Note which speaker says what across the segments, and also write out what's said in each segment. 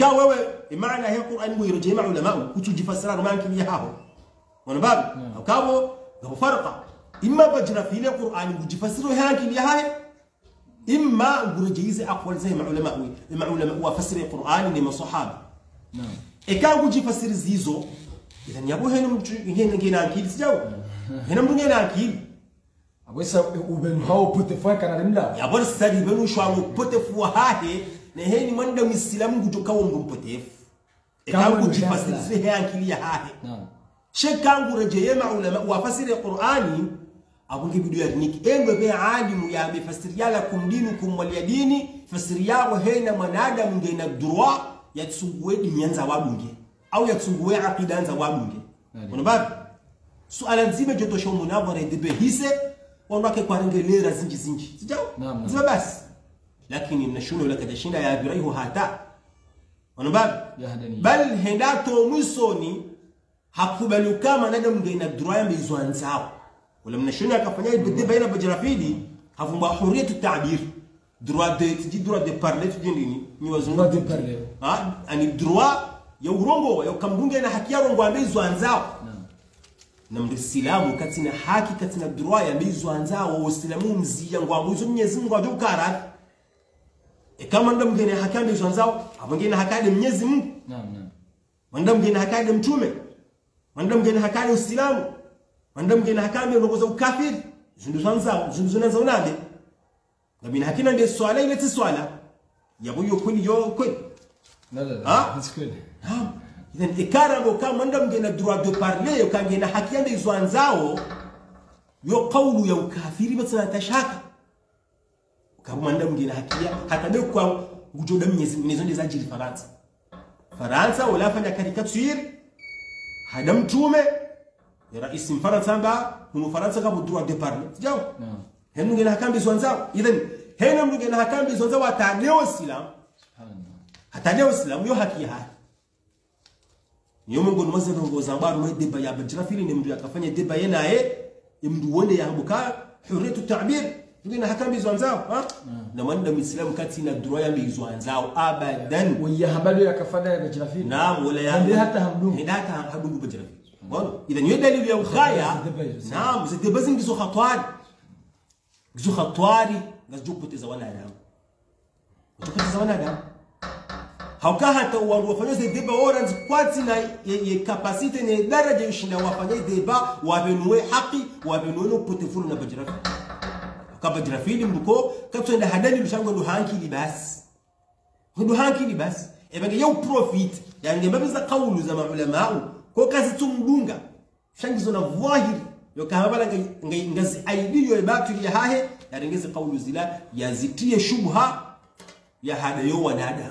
Speaker 1: ikawa wewe maana ya Qur'an wirejea maulama kutujifasira romanki ya hapo wana babu akawo ngabo farqa imma bajra fi Qur'an kujifasiru hanki ya haye imma ngurejeize aqwal zay maulama wa fasiri Qur'an ni masahaba naam ikawa kujifasiri zizo idhan yabo ngena akili sijao hena mngena akili
Speaker 2: awesa uben hao potefu kana rimla
Speaker 1: yabo stadi benu shwangu potefu hahe na heni mwanda Muislamu kutokawo mpotefu ikawa kujifasiri akili ya hahe naam shekangu rejeye maulama wa fasiri Qur'ani abunge bidu ya niki engwe be alimu ya bifasiri yala kumdinukum waliyadini fasiri yao hena mwanadamu ngena droit ya tsunguwe dinyanza wabunge au ya tsunguwe aqidanza wabunge unababu suala nzima joto shomu nabara idebe hise wanwake kwa rengelera zinji sijao nzima basi lakini mnashuno laka jashinda ya abiraihu hata unababu bal hendato mwisoni hakubali kama nadamu ngena droit ya mizwanzao wala mnashuno akafanya ibede baina bajrafidi havumba hurriyatu ta'bir droit de parler tudini ni wazungu
Speaker 2: droit de parler
Speaker 1: ani droit ya urongo ya kambunge na haki yao ngwambezo anzao na msilamu katina haki katina droit ya mizo anzao uislamu mzia ngwambezo Mwenyezi Mungu ajukara kama ndo mgeni haki mizo anzao abangeni haki Mwenyezi Mungu wanda mgeni haki mtume wanda mgeni haki uislamu wanda mgeni haki ndogoza ukafiri zunduzo nande ngabina hakina ndio swala ile ti swala yabuyo kweli yo kweli
Speaker 2: la it's good
Speaker 1: idhan ikarabo kama ndo mgeni droit de parler yo kangena haki ndio zwanzao yo qawlu ya ukafiri basa tashaka kama ndo mgeni haki hata ndio kwa gujoda Mwenyezi Mungu ndio zajili Faransa wala fanya caricature hada mtume ya rais Faransa mba huno Faransa kama droit de parler sijao henu ngena hakambi zwanzao idhan hena mtu ngena hakambi zwanzao atadeo Islam atadeo Islam yo haki ya niyo mungu nmaze rongoza mbaru mwe deba ya bajrafili ni mtu akafanya deba yena mdu wonde ya buka hurriyatu ta'bir ngena hakambi zwanzao na mwanda Muislamu kati na droit ya mizwanzao abadan
Speaker 2: wa habari yakafanya ya bajrafili
Speaker 1: naam wala ya
Speaker 2: hata
Speaker 1: hamdu bajrafili إذا يدل يوم خايا نعم زي تبزين جزو خطواري جزو بتزوانا دام بتزوانا دام هوكا حتى وفنوا زي دبا أورانز قاتنا يكاباسيتي ندرجة يشنا وفنوا دبا وابنوه حقي وابنوه بتفولنا بجرافي كبجرافي لمدكو كابتن ده هداني بشانغو لهانكي لباس إذا يو بروفيت يعني ما بيزا قولوا زي ما علماء kwa kazi tumdunga shangizo na dhahiri yokahabala ngazi aidiyo ibatu ya hahe yarengeze kaulu zila yazitie shubha ya hadayo wanada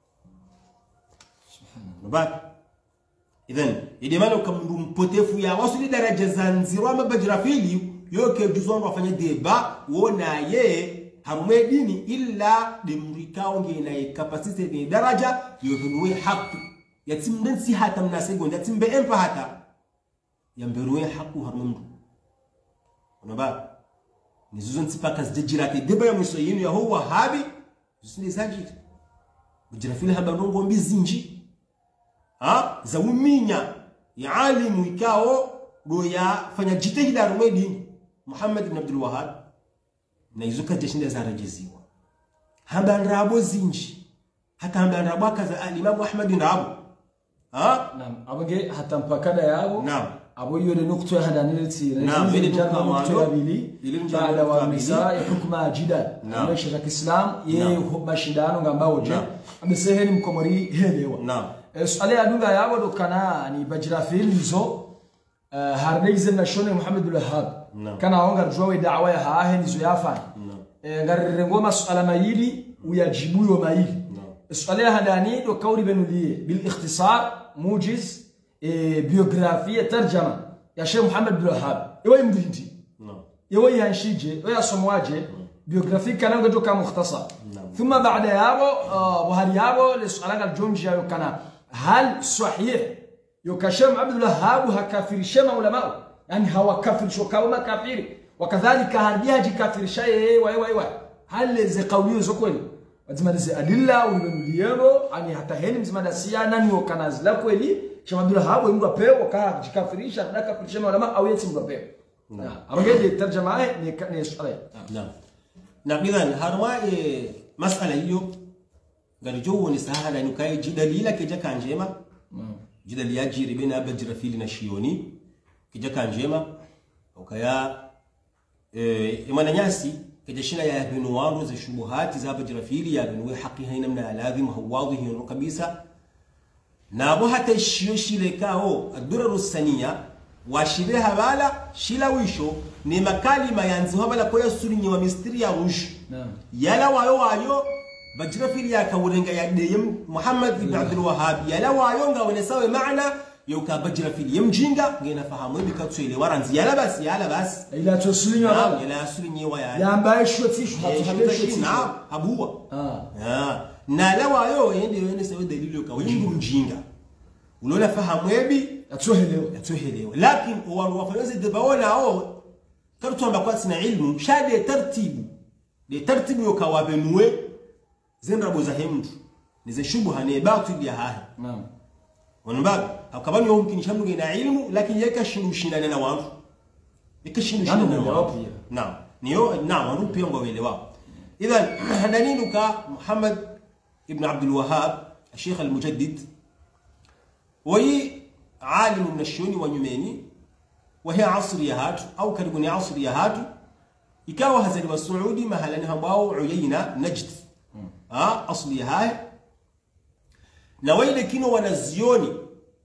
Speaker 1: subhanallah idhan idimano kamndu mpotefu ya wasuli daraja zanzira mabajrafili yoke juzon wafanya deba wona ye harume dini illa dimrikao ngena capacity ni daraja yovenwe haki yatimdensi hata mnasego yatimbe empa hata yamberuwe haku harmundu unaba nizuzo ntipaka zijirate deba ya mwiso yinu ya huwa habi zisinde zajiri bujirafili haba nongo mbizinji za uminya ya alimu ikao goya fanya jitahida rumedi Muhammad ibn Abdul Wahhab na izuka jeshinde za rajiziwa haba nrabo zinji hata haba nrabo kaza al-Imam Ahmad nrabo
Speaker 2: naam abage hata mpakada yao
Speaker 1: naam
Speaker 2: abo yole nukto ya hadanilti
Speaker 1: naam ile
Speaker 2: janna nukto ya bili baada wa misa ya hukma jidal na shirika Islam ye mashindano ngambao je ameseheni mkomori helewa
Speaker 1: naam
Speaker 2: swali adunga yao dokana ni bajrafil hizo harneize na shone Muhammad al-Wahhab kana onga jwawe da'wa ya hahen hizo yafa ngarengo masuala mayili uyajibu yo mayili swali hadani do kauli benulie bil ikhtisar موجز بيوغرافية ترجمة يا شيخ محمد بن الوهاب يوي مدينتي يوي هنشيجي ويا صمواجي بيوغرافي كان قدو كان مختصر ثم بعد يابو وهل يابو لسؤالك الجونجيا يوكنا هل صحيح يوكشم عبد الوهاب وهكافر شما علماء يعني هو كافر شو كاوما كافر وكذلك هل بيهجي كافر شيء واي هل زي قوليه زكوين wazimalize adilla ulibenuliyero ani hata heni mzimada siana ni wakanazila kweli Sheikh Abdul Wahhab mndu apewa kaa kujikafirisha daka kulisema ulama au yeti mndu apewa abangede tarjama ni swali
Speaker 1: na bidhan harma masala hiyo garijo ni sahala ni kai jidalila kijaka njema jidali yajiri baina Bajrafili na Shioni kijaka njema ukaya imana nyasi kijashina ya binu wangu za shubuhati za Bajrafili ya binu haki haina mna lazim hawadhi kabisa na abo hata shile kao ad-durar as-saniya wa shileha bala shilawisho ni makalima yanziho bala kwa surinyi wa mistri ya rush yala wayo Bajrafili ya kawurenga ya deyem Muhammad ibn Abdul Wahhab yala wayo ngawene sawe maana yoka Bajrafili yemjinga ngena fahamu bikatwele waranzi yala bas
Speaker 2: ila tusulinyi wa bala
Speaker 1: ila surinyi wa
Speaker 2: ya ambaye shotisho
Speaker 1: na abuwa na la wayo yende sawe dalili yoka wingu mjinga ulola fahamu ebi atohelewa lakini wafanyezi debaona hao kartu amba sina ilmu shade tartibu yoka wabenwe zenrabo za hemdu nize shubha ne batil ya hahi naam wanabag akabani yao mkini shamu na ilmu lakini yeka shindushina na watu ikashindushina na watu naam niyo naam wanupi ngo welewa idhan hadaninuka Muhammad ibn Abdul Wahhab الشيخ المجدد وهي عالم من الشيوني ونيوميني وهي عصريات أو كربوني عصريات ikawa hazaliwa Saudi mahalani ambao Uyayna Najd asli haya na wale kino wanazioni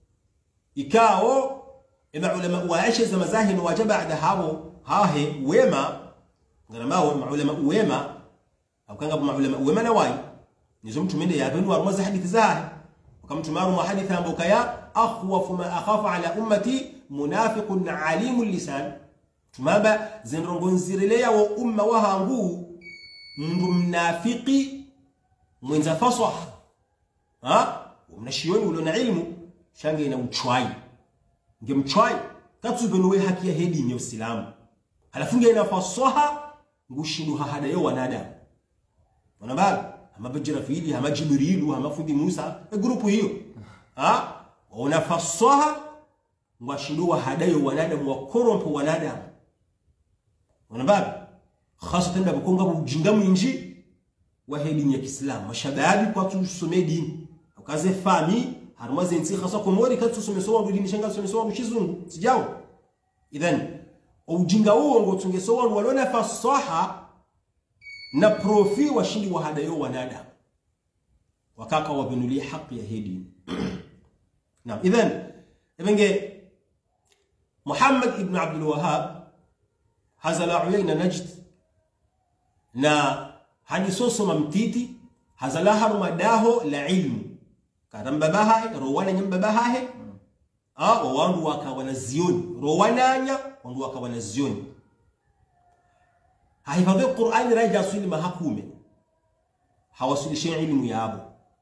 Speaker 1: ikao ulama wa Aisha za mazahini waja baada hapo hahe wema ngarambao ulama wema au kanga ulama wema na wai nizo mtu mende yapendwa armaza hadithi zahe wakamtumaru hadithi amboka ya akhwafu ma akhafu ala ummati munafiqun alimul lisan tumaba zenrongonzirelea wa umma wa hangu mndu mnafiki mwenza fasaha mnashioni ulo na ilmu shange ina uchwai ngemchwai katsubenwe haki ya hedi nye Uislamu halafu nge ina fasaha ngushinu hahada yo wanadamu wanababa ama Bajrafili ama Jibrilu ama fundi Musa grupu hiyo una fasaha ngwashindu hadayo wanadamu wa korompo wanadamu wanababa khasatan da bukonga bujinga mwinji wa hedi ya Kiislamu mashababi kwa tusome dini ukaze fami harmaze nsi khasa komori katusome sowa dini shanga tusome sowa mshizungu sijao idhan ujinga huo ngo tungesowa walona fasaha na profi washindi wa hadayo wanadamu wakaka wabenulia haki ya hedi naam idhan ibenge Muhammad ibn Abdul Wahhab hazala Uyayna Najd na hadisoso mamtiti hazala haruma daho la ilmu karamba bahae rowana nyamba bahae wandu wakawana zioni rowananya wandu wakawana zioni haifadhi Qur'ani raja asili mahakume hawasulishi ilmu yabo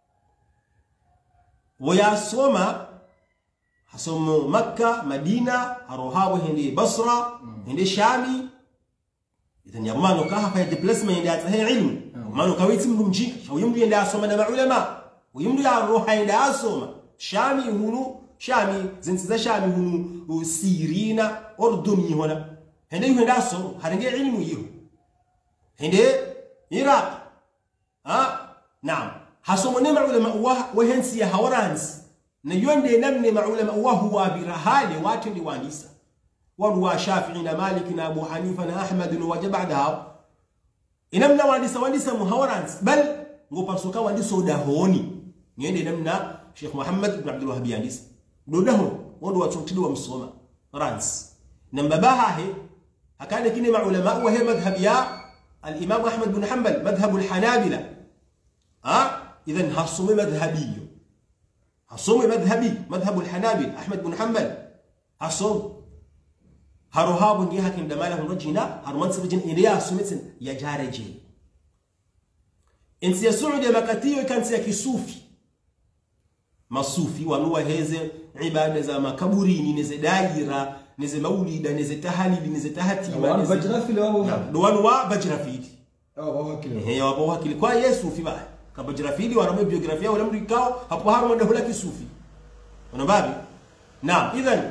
Speaker 1: wayasoma hasomo Makka Madina harohawo hende Basra hende Shami idhan yamano kaha fa displacement hende atahe ilmu mano kawiti mjinga shawimdu hende asoma na maulama wimdu ya roha hende asoma Shami hunu Shami zinsiza Shami hunu Sirina Orduni hona hende asoma harenge ilmu hiyo hende Iraq naam hasomo ne maulama wa hensi ya hawaransi na yonde namne maulama wa huwa birahali watu ni wanisa wa Shafi'i na Malik na Abu Hanifa na Ahmad na waja baada inamna wanisa muhawarans bal ngopasoka wandiso dahoni niende namna Sheikh Muhammad ibn Abdul Wahhab yandisa dodaho wando wachotidi wa msoma rans nambabaha he akade kine maulama wa he madhhab ya al-Imam Ahmad ibn Hanbal madhhab al-Hanabila idhan hasumi madhhabiyyo hasumi madhhab al-Hanabil Ahmad ibn Hanbal hasum haruhabu ngi hakim damala hunrajina harman sirjin iliya sumitin ya jareje insi ya Saudi makatiyo kansi ya kisufi masufi wanuwa heze ibada za makaburini neze daira neze maulida neze tahalili neze tahatima
Speaker 2: Bajrafili wao
Speaker 1: wanu wa Bajrafili wao wakili kwa Yesu fi ba kabajrafili wana biografia wala mdu ikao hapo haruma ndio la kisufi unababi naam idhan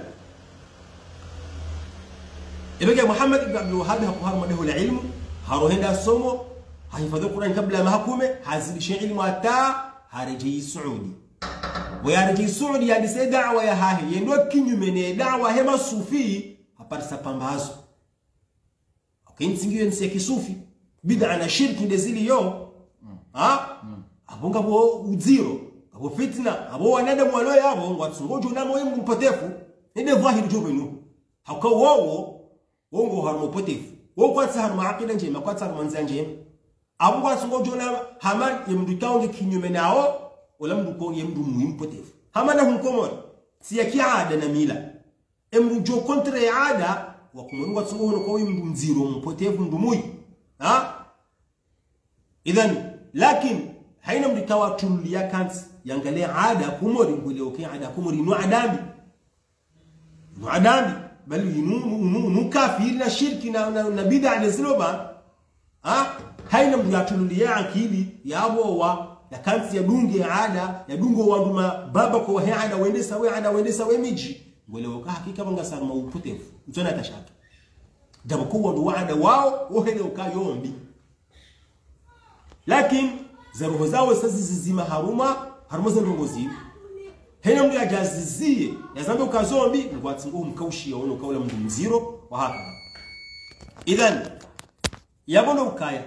Speaker 1: ibege Muhammad ibn Abdul Wahhab hapo haruma ndio la ilmu harohenda somo hahifadhi Qur'an kabla mahakume hazidishe ilmu hata hariji Saudi ويارجي سعودي يعني سي دعوه يا هاهي يندو kinyume ne da'wa hema sufi hapata pambazo okay nsingiwe nsi kisufi bid'a na shirki ndezili yo abonga bo uziro abo fitna abo wanadamu walo yabo ngwatsungojo namo yemu mpotefu ende dhahiri jobe no haka wowo wongo harmo potefu wo kwatsa harmo akida njema kwatsa harmo nzanja njema abo kwatsungojo na haman yemdukaonge kinyume nao wala mdu ko yemdu muhimu potefu hamana hunkomor siya kiada na mila emdu jo kontra ada wa kumungu tsungo hono ko yemdu mziro mpotefu mdu muyi idhan lakin haina mdu kawa tulia kants yangale ada kumori ngule okay ada kumori no adami bali nu kafir na shirki na bid'a na ziloba haina mdu yatulia akili yabo wa ya kansi ya dunge ada ya dungo wanduma baba kwa ada wendesa we miji ngole waka hakika banga sarma upotefu mtona tashaka dabo kwa ndo ada wao wohele ukayombi lakini zaruho zao sasa zizima haruma zendongozi hena mdu ajazizie yazambe ukazombi ngwatsingo mkaushia ono kaula mdu mziro wa haka idhan yabono ukaya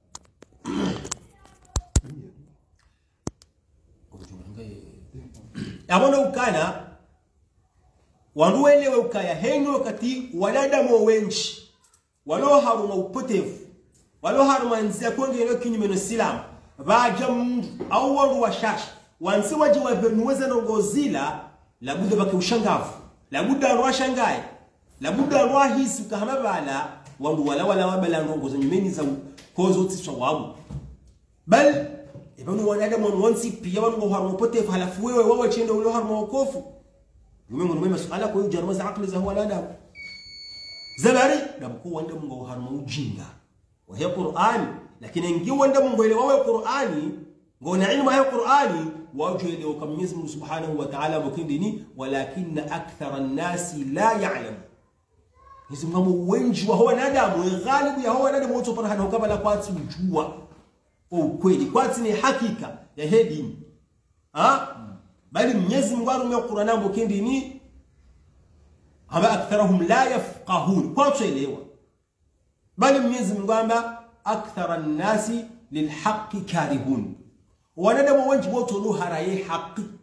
Speaker 1: abona ukana wanduelewe ukaya henyo wakati wanadamu wengi walo haruma upotefu walo haruma nzia kwengelo kinyume no silamu baja mndu au wandu washashi wansi waji wabenuweza nongozila labuda bake ushangavu labuda rwashangaye labuda rwahisi ukahamabala wandu wala wabala nongoza nyumeni za kozo tiswa wabu bal ibanu wanadamu wansi pia wanu haruma upotefu halafu wewe wawe chende ulo haruma ukofu yumengo numema suala kwa hiyo jaruma za akli za huwa nadamu zabari dabuku wanda mungu haruma ujinga wa hiya Qur'ani lakini ngi wanda mungu ile wawe Qur'ani ngona ilmu ya Qur'ani wajele wa Mwenyezi Mungu Subhanahu wa Ta'ala mukindini walakinna akthara an-nasi la ya'lam hizi mungu wengi wa huwa nadamu ghalibu ya huwa nadamu wote parahana ukabala kwati ujua ukweli kwati ni hakika ya hedini bali Mwenyezi Mungu arume Qur'ani mukindini haba aktharuhum la yafqahun kwa tuelewa bali Mwenyezi Mungu amba akthara an-nasi lilhaqqi karihun wanadamu wengi wote haraye haki